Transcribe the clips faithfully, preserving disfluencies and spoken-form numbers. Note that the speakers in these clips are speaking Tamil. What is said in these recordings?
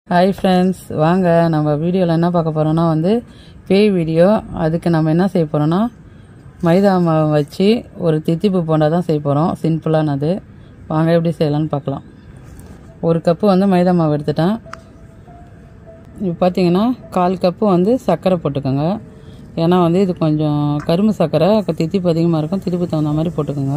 ஹாய் ஃப்ரெண்ட்ஸ், வாங்க நம்ம வீடியோவில் என்ன பார்க்க போகிறோன்னா வந்து பேய் வீடியோ. அதுக்கு நம்ம என்ன செய்ய போகிறோன்னா மைதா மாவு வச்சு ஒரு தித்திப்பு போண்டா தான் செய்ய போகிறோம். சிம்பிளானது. வாங்க எப்படி செய்யலான்னு பார்க்கலாம். ஒரு கப்பு வந்து மைதா மாவு எடுத்துட்டேன். இப்போ பார்த்தீங்கன்னா கால் கப்பு வந்து சர்க்கரை போட்டுக்கோங்க. ஏன்னா வந்து இது கொஞ்சம் கரும்பு சர்க்கரை, தித்திப்பு அதிகமாக இருக்கும். தித்திப்பு தகுந்த மாதிரி போட்டுக்கோங்க.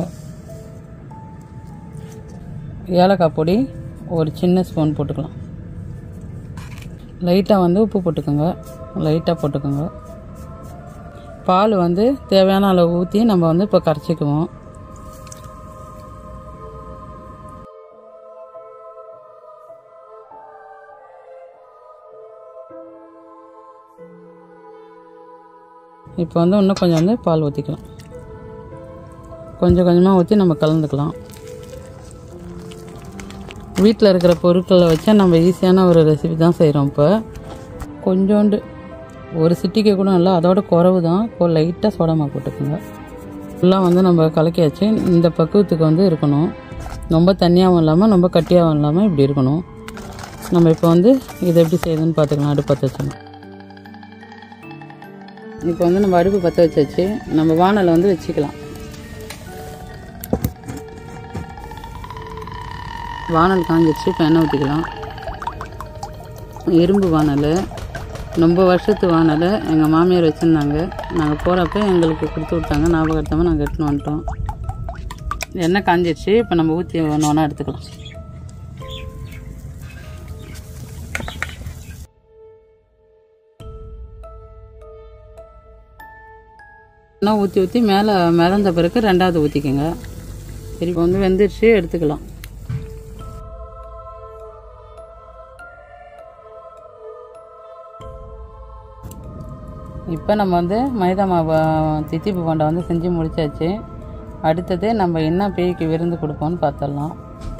ஏலக்காய் பொடி ஒரு சின்ன ஸ்பூன் போட்டுக்கலாம். லைட்டாக வந்து உப்பு போட்டுக்கோங்க. லைட்டாக போட்டுக்கோங்க. பால் வந்து தேவையான அளவு ஊற்றி நம்ம வந்து இப்போ கரைச்சிக்குவோம். இப்போ வந்து இன்னும் கொஞ்சம் வந்து பால் ஊற்றிக்கலாம். கொஞ்சம் கொஞ்சமாக ஊற்றி நம்ம கலந்துக்கலாம். வீட்டில் இருக்கிற பொருட்களை வச்சா நம்ம ஈஸியான ஒரு ரெசிபி தான் செய்கிறோம். இப்போ கொஞ்சோண்டு ஒரு சிட்டிக்கு கூட இல்லை, அதோட குறவு தான். இப்போ லைட்டாக சோடாமா போட்டுக்கோங்க. ஃபுல்லாக வந்து நம்ம கலக்கியாச்சு. இந்த பக்குவத்துக்கு வந்து இருக்கணும். ரொம்ப தண்ணியாகவும் இல்லாமல் ரொம்ப கட்டியாகவும் இல்லாமல் இப்படி இருக்கணும். நம்ம இப்போ வந்து இதை எப்படி செய்யுதுன்னு பார்த்துக்கலாம். அடுப்பு பற்ற வச்சுக்கலாம். இப்போ வந்து நம்ம அடுப்பு பற்ற வச்சாச்சு. நம்ம வானலை வந்து வச்சுக்கலாம். வானல் காஞ்சிடுச்சு. இப்போ எண்ணெய் ஊற்றிக்கலாம். இரும்பு வானல், ரொம்ப வருஷத்து வானல். எங்கள் மாமியார் வச்சுருந்தாங்க. நாங்கள் போகிறப்ப எங்களுக்கு கொடுத்து விட்டாங்க. ஞாபகத்தமாக நாங்கள் எடுத்துன்னு வந்துட்டோம். எண்ணெய் காஞ்சிடுச்சு. இப்போ நம்ம ஊற்றி ஒன்று ஒன்றா எடுத்துக்கலாம். எண்ணெய் ஊற்றி ஊற்றி மேலே மிதந்த பிறகு ரெண்டாவது ஊற்றிக்கோங்க. சரி, இப்போ வந்து வெந்துடுச்சு. எடுத்துக்கலாம். இப்போ நம்ம வந்து மைதா மாவு தித்திப்பு போண்டா வந்து செஞ்சு முடிச்சாச்சு. அடுத்தது நம்ம என்ன பேய்க்கு விருந்து கொடுப்போம்னு பார்த்துடலாம்.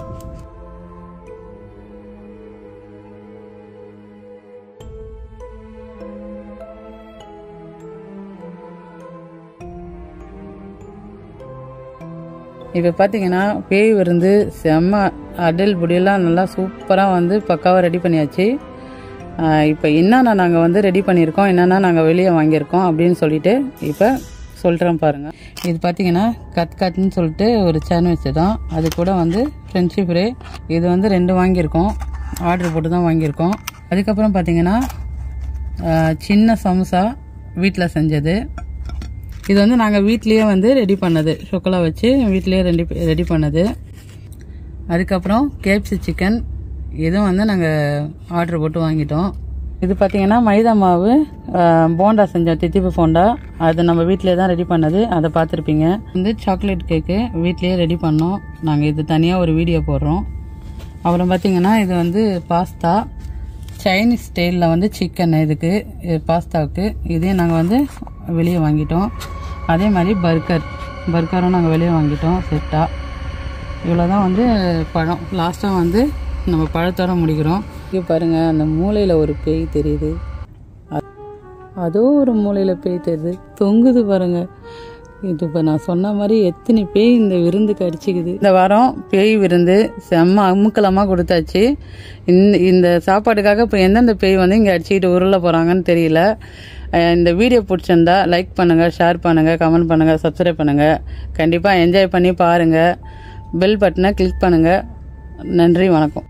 இப்போ பார்த்தீங்கன்னா பேய் விருந்து செம்ம அடல் புடியெல்லாம் நல்லா சூப்பராக வந்து பக்காவாக ரெடி பண்ணியாச்சு. இப்போ என்னென்ன நாங்கள் வந்து ரெடி பண்ணியிருக்கோம், என்னென்னா நாங்கள் வெளியே வாங்கியிருக்கோம் அப்படின்னு சொல்லிட்டு இப்போ சொல்கிறேன் பாருங்கள். இது பார்த்தீங்கன்னா கட் கட்னு சொல்லிட்டு ஒரு சாண்ட்விச் தான். அது கூட வந்து ஃப்ரெஞ்சு ஃப்ரை. இது வந்து ரெண்டு வாங்கியிருக்கோம். ஆர்டர் போட்டு தான் வாங்கியிருக்கோம். அதுக்கப்புறம் பார்த்தீங்கன்னா சின்ன சமோசா வீட்டில் செஞ்சது. இது வந்து நாங்கள் வீட்லேயே வந்து ரெடி பண்ணது. சொக்கலா வச்சு வீட்லேயே ரெடி ரெடி பண்ணது. அதுக்கப்புறம் கேஎஃப்சி சிக்கன். இதுவும் வந்து நாங்கள் ஆர்டர் போட்டு வாங்கிட்டோம். இது பார்த்திங்கன்னா மைதா மாவு போண்டா செஞ்சோம், தித்திப்பு போண்டா. அது நம்ம வீட்டிலே தான் ரெடி பண்ணது. அதை பார்த்துருப்பீங்க. வந்து சாக்லேட் கேக்கு வீட்லேயே ரெடி பண்ணோம். நாங்கள் இது தனியாக ஒரு வீடியோ போடுறோம். அப்புறம் பார்த்திங்கன்னா இது வந்து பாஸ்தா, சைனீஸ் ஸ்டைலில் வந்து சிக்கன். இதுக்கு பாஸ்தாவுக்கு இதையும் நாங்கள் வந்து வெளியே வாங்கிட்டோம். அதே மாதிரி பர்கர் பர்கரும் நாங்கள் வெளியே வாங்கிட்டோம் செட்டாக. இவ்வளோ தான் வந்து பழம். லாஸ்ட்டாக வந்து நம்ம பழத்தோட முடிக்கிறோம். இங்கே பாருங்கள், அந்த மூலையில் ஒரு பேய் தெரியுது. அதோ ஒரு மூலையில் பேய் தெரியுது, தொங்குது பாருங்கள். இது இப்போ நான் சொன்ன மாதிரி எத்தனை பேய் இந்த விருந்துக்கு அடிச்சுக்குது. இந்த வாரம் பேய் விருந்து செம்ம அமுக்கலமாக கொடுத்தாச்சு. இந்த இந்த சாப்பாட்டுக்காக இப்போ எந்தெந்த பேய் வந்து இங்கே அடிச்சுக்கிட்டு உருள போகிறாங்கன்னு தெரியல. இந்த வீடியோ பிடிச்சிருந்தா லைக் பண்ணுங்கள், ஷேர் பண்ணுங்கள், கமெண்ட் பண்ணுங்கள், சப்ஸ்கிரைப் பண்ணுங்கள். கண்டிப்பாக என்ஜாய் பண்ணி பாருங்கள். பெல் பட்டனை கிளிக் பண்ணுங்கள். நன்றி, வணக்கம்.